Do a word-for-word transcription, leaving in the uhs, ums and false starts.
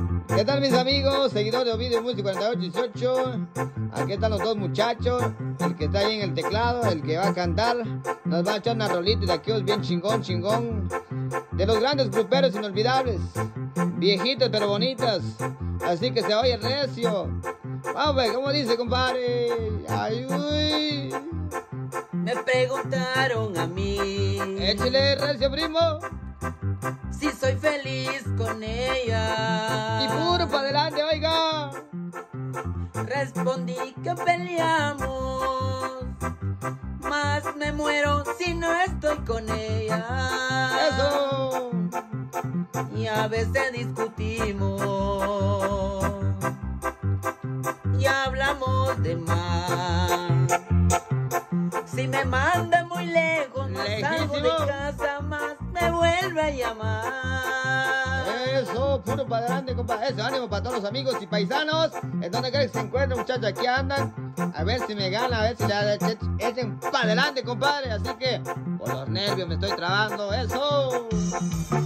¿Qué tal mis amigos, seguidores de Ovidio Music cuarenta y ocho dieciocho? Aquí están los dos muchachos, el que está ahí en el teclado, el que va a cantar. Nos va a echar una rolita de aquellos bien chingón, chingón. De los grandes gruperos inolvidables, viejitos pero bonitas. Así que se oye recio. Vamos a ver, ¿cómo dice, compadre? Ay, uy. Me preguntaron a mí, Échale recio, primo. si soy feliz con ella. Y puro para adelante, oiga. Respondí que peleamos, más me muero si no estoy con ella. Eso. Y a veces discutimos y hablamos de más. Si me manda muy lejos, no salgo de casa más, me vuelve a llamar. Eso, puro para adelante, compadre. Eso, ánimo para todos los amigos y paisanos. En donde quiera que se encuentren, muchachos, aquí andan. A ver si me gana, a ver si le echen para adelante, compadre. Así que, por los nervios me estoy trabando. Eso.